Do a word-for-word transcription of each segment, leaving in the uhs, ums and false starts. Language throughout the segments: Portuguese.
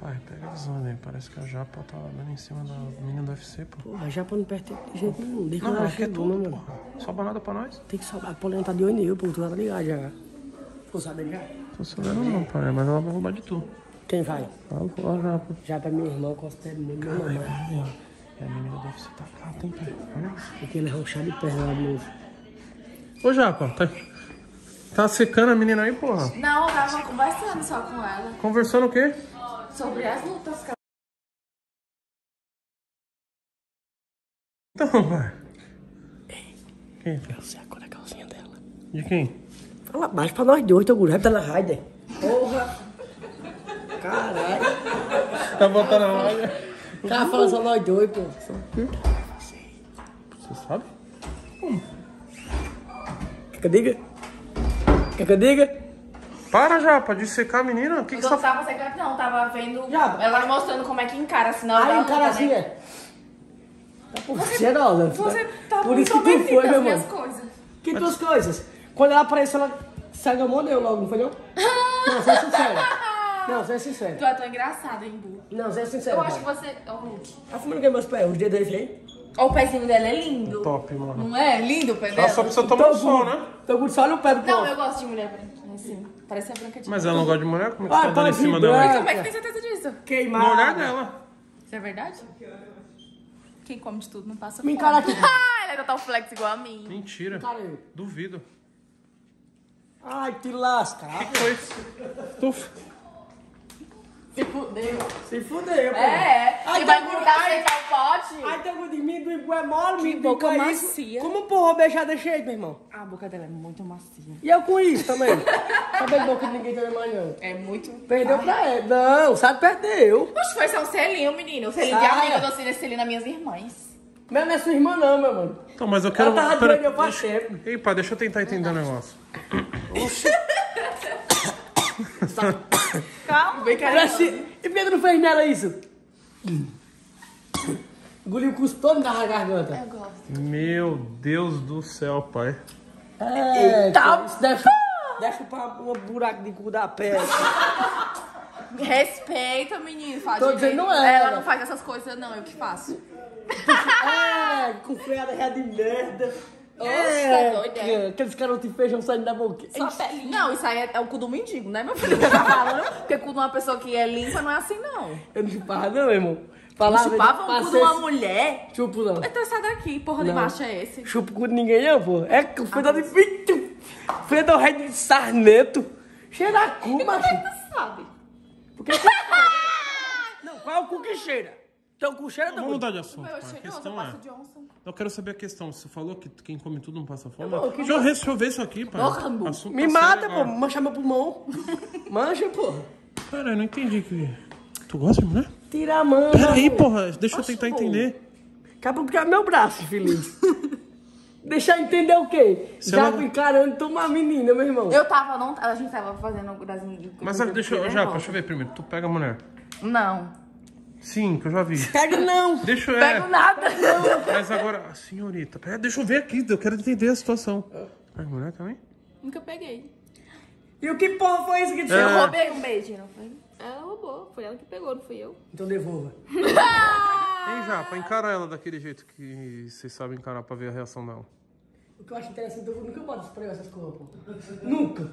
Pai, pega a visão aí. Parece que a Japa tá dando em cima da menina do U F C, pô. Porra, a Japa não pertence de jeito nenhum. Desde Não, quando ela quer chegou, tudo, né, porra. Sobra nada pra nós? Tem que sobrar. A Poliana tá de olho nele, pô. Tu já tá ligado já. Ficou sabendo já? Tô sabendo não, pai. Mas ela vai roubar de tu. Quem vai? A Japa. Japa é minha irmã, eu considero meu irmão. Caralho, e a menina do U F C tá gata, hein, pai? Olha isso. Tem que levar um chá de perna lá de novo. Ô, Japa, tá... Tá secando a menina aí, porra? Não, eu tava conversando só com ela. Conversando o quê? Sobre as lutas que ela... Então, pai. Quem? Eu sei a cor da calcinha dela. De quem? Fala baixo pra nós dois, teu guri. Tá na Raider. Porra. Caralho. Tá botando a olha. O cara fala só nós dois, pô. Você sabe? Como? Quer que eu diga? Quer que eu diga? Para, Japa, de secar a menina. O que, que Eu você não tá... tava secando, não, tava vendo. Já. Ela me mostrando como é que encara, senão. Aí ela o cara assim, né? é. Tá por cheirosa. Você tá Por isso muito que tu foi, das meu minhas irmão. coisas. Que tuas coisas? Quando ela apareceu, ela se agamou eu logo, não foi não? Não, seja sincero. Não, seja sincero. Tu é tão engraçada, hein, Bu? Não, seja sincero. Eu acho que você. Ó, o Hulk. Tá fumando o que meus pés? Os dedos aí, hein? Ó, o pezinho dela é lindo. Top, mano. Não é? Lindo o pé Ela dela? só precisa tomar o sol, né? Então, Guto, só olha o pé do Não, povo. eu gosto de mulher branca, assim. Parece a branca de Mas ela não gosta de mulher? Como é que Ah, você tá dando em tá cima vibrando. dela? Como é que tem certeza disso? Queimado. No olhar dela. Isso é verdade? Quem come de tudo não passa Me fome. encara aqui. Ah, ele é total flex igual a mim. Mentira. Cara, eu. Duvido. Ai, te lasca. O que foi? Tu... Se fudeu. Se fudeu, pô. É, Ai, e vai tá grudar ai, sem o pote. Ai, teu cu de amendoim é mole, Que amendoim boca é isso. macia. Como porra beijar desse jeito, meu irmão? A boca dela é muito macia. E eu com isso também. Sabe a boca de ninguém também mais não. É muito... Perdeu pra ele. Não, sabe, perdeu. Poxa, foi só um selinho, menino. O selinho de Ah, amiga, é. eu dou esse selinho nas minhas irmãs. Mas não é sua irmã não, meu mano. Então, mas eu quero... Ela tava Pera- doida, eu faço deixa... tempo. Ei, pai, deixa eu tentar entender o negócio. Calma. Bem Parece... E Pedro não fez nela isso? Engoliu o cuspo todo na garganta. Eu gosto. Meu Deus do céu, pai. É, Eita! Deixa, deixa pra um buraco de cu da pele. Respeita, menino. Faz Tô direito. dizendo, não é, Ela né? não faz essas coisas, não. Eu que faço. É, com freada já de merda. Oxe, É, tá doido, que- é? aqueles carotos de feijão saindo da boca. Só pelinha. Não, isso aí é, é o cu do mendigo, né, meu filho? Você tá falando? Porque cu de uma pessoa que é limpa não é assim, não. Eu não chupava não, meu irmão. Não Falava, chupava o cu de passei uma esse- mulher. Chupo não. Então sai daqui, porra de Não. macho é esse? Chupo cu de ninguém não, pô. É que o fedor de pinto. Fedor rei de sarneto. Cheira a cu, macho. Você sabe. Porque cu cheira. Não, qual é o cu que cheira? Teu cu cheira Vamos também. mudar de assunto, Eu pai. A cheiroso, eu questão passo é... Johnson. Eu quero saber a questão. Você falou que quem come tudo não passa fome? Eu- eu queria- Deixa eu, ver, deixa eu ver isso aqui, pai. Porra, amor. Assunto Me tá mata, sério pô. agora. Mancha meu pulmão. Mancha, pô. Cara, eu não entendi que... Tu gosta de mulher? Tira a mão. Pera aí, porra. Deixa eu Oxe, tentar pô. entender. Acabou porque é meu braço, feliz. Deixa eu entender o quê? Se Já ela- encarando, tu uma menina, meu irmão. Eu tava, não, a gente tava fazendo das Mas sabe, deixa eu... Já, deixa eu ver primeiro. Tu pega a mulher. Não. Sim, que eu já vi. Pega não. Deixa eu... Pego É, nada. mas agora... Senhorita, pera, deixa eu ver aqui. Eu quero entender a situação. Pega mulher também? Nunca peguei. E o que porra foi isso que te É. Eu chamou? roubei um beijo, não foi? Ela roubou. Foi ela que pegou, não fui eu. Então devolva. Hein, Japa, encara ela daquele jeito que vocês sabem encarar pra ver a reação dela. O que eu acho interessante, eu nunca boto espremer essas coisas, pô. Nunca.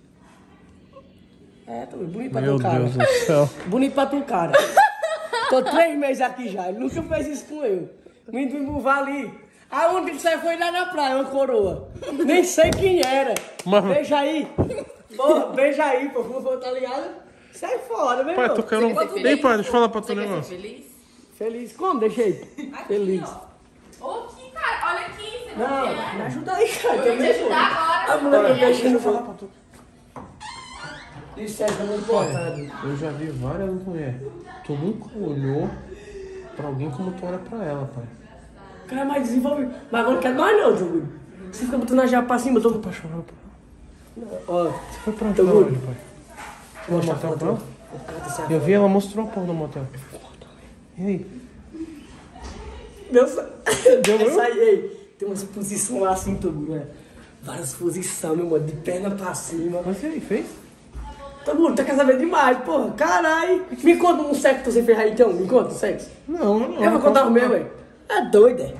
É, tô bonito pra Meu tu, cara. Deus do céu. Bonito pra tu, cara. Tô três meses aqui já. Ele nunca fez isso com eu. Vindo me emburvar ali. A única que saiu foi lá na praia, uma coroa. Nem sei quem era. Mano. Beija aí. Porra, beija aí, pô. Como for, tá ligado? Sai fora, meu Pai, irmão. tô querendo... Você quer ser Ei, pai, feliz? deixa eu falar pra tu Você um quer ser negócio. feliz? Feliz. Como? Deixa aí. Feliz. Ô, que cara, olha aqui, você não, Não, quer? me ajuda aí, cara. Eu vou te ajudar agora. A mulher você tá quer? beijando falar pra tu. Isso é muito importante. Eu já vi várias mulheres. Tu nunca olhou pra alguém como tu olha pra ela, pai. O cara é mais desenvolvido. Mas agora não quero mais não, Togudo. Você fica botando a japa pra cima, eu tô Apaixonado por ela. Ó, Você foi pra onde Tô pra good. onde, pai? vou Foi no mostrar motel pra com tu. ela? Eu vi, ela mostrou a porra do motel. E aí? Deus, Deu essa eu? aí, ei, tem umas posições lá assim, Togudo, né? Várias posições, meu mano, de perna pra cima. Mas e aí, fez? Todo mundo tá querendo saber demais, porra. Caralho. Me conta um sexo que você fez aí, então. Me conta um sexo. Não, não. Eu vou contar o meu, velho. É doido, é?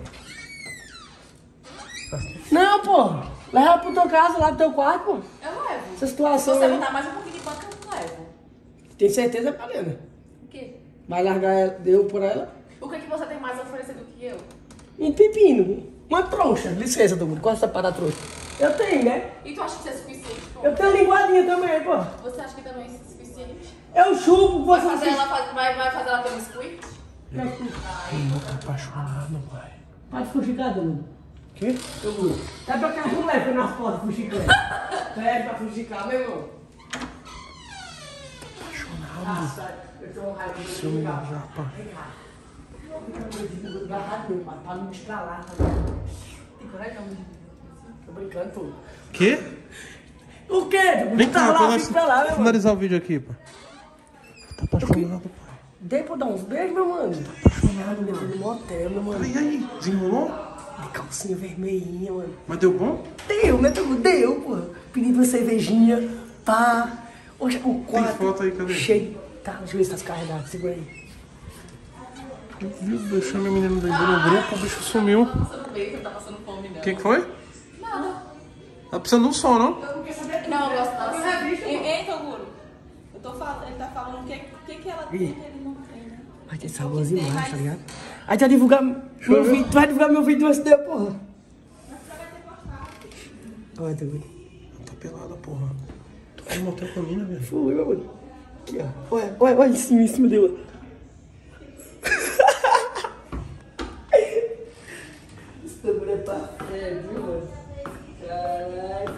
Não, porra. Leva pro teu casa, lá pro teu quarto, pô. Eu levo. Essa Se situação você aí. botar mais um pouquinho de banco, eu não levo. Tem certeza, Palena? O quê? Vai largar ela, eu por ela? O que, que você tem mais a oferecer do que eu? Um pepino. Uma trouxa. Licença, Douglas. Qual é essa parada trouxa? Eu tenho, né? E tu acha que isso é suficiente? Pô? Eu tenho linguadinha também, pô. Você acha que também isso é suficiente? Eu chupo, Vai você... fazer ela, faz- vai, vai fazer ela ter um squid? Eu não tô apaixonado, pai. Pode fuxicar, Douglas. Quê? Douglas. É pra que a mulher foi nas costas fuxicando. Pede pra fuxicar, meu irmão. Apaixonado. Eu tô raiva de Se eu me já, pai. Agarrado meu, pai, pra não me estralar. Tá? Tem coragem não, tô brincando, pô. Quê? O quê? Vem cá, Tá lá, começa fica pra lá, a meu mano. finalizar o vídeo aqui, pai. Tá apaixonado, pai. Dei pra dar uns beijos, meu mano. Tá apaixonado, meu mano. No motel, meu mano. E aí, desenrolou? De calcinha vermelhinha, mano. Mas deu bom? Deu, né? Deu, deu, pô. Pedi uma cervejinha, pá. Hoje o quarto. foto aí, cadê? Cheio. Tá, deixa eu ver se tá descarregado. Segura aí. Viu? Deixou minha menina dentro no grupo, o bicho sumiu. O Passando bem, você não tá passando fome, não. que que foi? Nada. Tá precisando de um som, não? Não, eu gosto não. Ei, Toguro. Eu tô falando, ele tá falando o que, que, que ela tem que ele não tem, né? Vai ter sabores demais, tá ligado? Aí tu vai divulgar meu vídeo. Tu vai divulgar meu vídeo antes de porra. Olha, tá vendo? Tá pelada, porra. Tu foi no motel com a mina, velho? Fui, meu mano. Aqui, ó. Olha, olha, olha em cima, em cima dela. Esse tambor é pra frente, viu, mano? Caralho.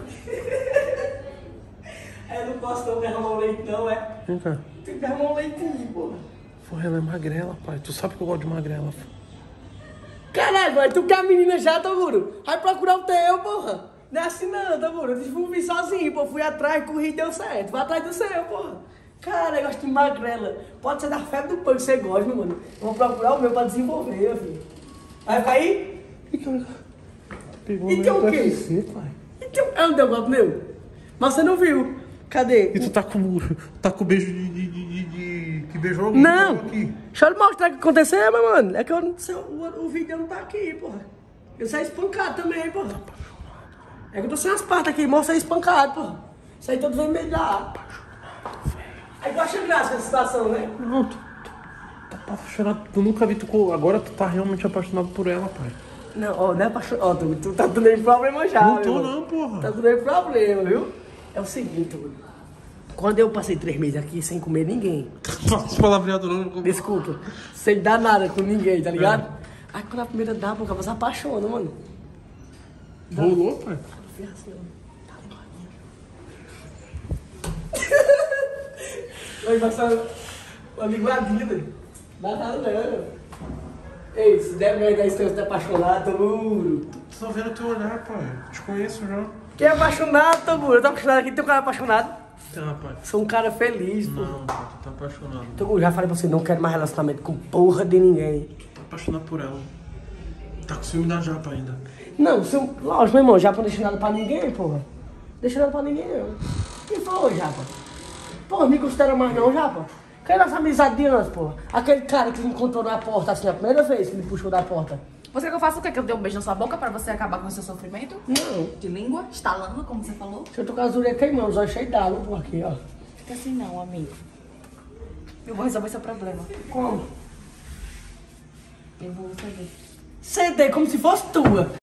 Eu não posso não derramar o leite, não, é? Vem cá. Tem que derramar o leitinho, porra. Porra, ela é magrela, pai. Tu sabe que eu gosto de magrela. Caralho, mas tu quer a menina já, Toguro? Vai procurar o teu, porra. Não é assim não, Toguro. Eu fui sozinho, pô. Fui atrás, corri e deu certo. Vai atrás do seu, porra. Cara, eu gosto de magrela. Pode ser da febre do pão que você gosta, meu mano. Eu vou procurar o meu pra desenvolver, meu filho. Vai cair? Pegou E tem o quê? Você, pai. Então, ela não deu golpe meu? Mas você não viu. Cadê? E tu tá com, tá com beijo de, de, de, de, de- que beijou alguém? Não! Aqui. Deixa eu lhe mostrar o que aconteceu, meu mano. É que eu não sei, o, o vídeo não tá aqui, porra. Eu saí espancado também, porra. É que eu tô sem as partes aqui, mostra aí espancado, porra. Isso aí todo vermelho lá. Aí tu acha graça essa situação, né? Não, tu, tu tá apaixonado. Tu nunca vi tu. co- Agora tu tá realmente apaixonado por ela, pai. Não, ó, não é apaixonado. Ó, tu, tu tá dando aí problema já, Não meu tô, irmão. não, porra. Tá dando aí problema, viu? É o seguinte, mano. Quando eu passei três meses aqui sem comer ninguém, Faço palavreado não. desculpa, sem dar nada com ninguém, tá ligado? Aí quando a primeira dá, pô, você apaixona, mano. Rolou, pai? Oi, passando uma linguadinha, velho. Dá nada não. Ei, se der merda aí, você tá apaixonado, Toguro. Tu tá vendo teu olhar, pai. Te conheço já. Quem é apaixonado, Toguro? Eu tô apaixonado aqui, tem um cara apaixonado. Tá, pai. Sou um cara feliz, pô. Não, pai, tu tá apaixonado. Toguro, já falei pra você, não quero mais relacionamento com porra de ninguém. Tá apaixonado por ela. Tá com ciúme da japa ainda. Não, se eu, lógico, meu irmão, já não deixa nada pra ninguém, porra. Deixa nada pra ninguém, não. E foi, Japa? Porra, me considera mais não, Japa? Cadê nossa amizade de antes, porra? Aquele cara que me encontrou na porta, assim, a primeira vez que me puxou da porta. Você quer que eu faça o quê? Que eu dê um beijo na sua boca pra você acabar com o seu sofrimento? Não. De língua? Estalando, como você falou? Se eu tô com as orelhas queimando, os olhos cheios d'água, por aqui, ó. Fica assim não, amigo. Eu vou resolver seu problema. Como? Eu vou fazer. Sentei como se fosse tua.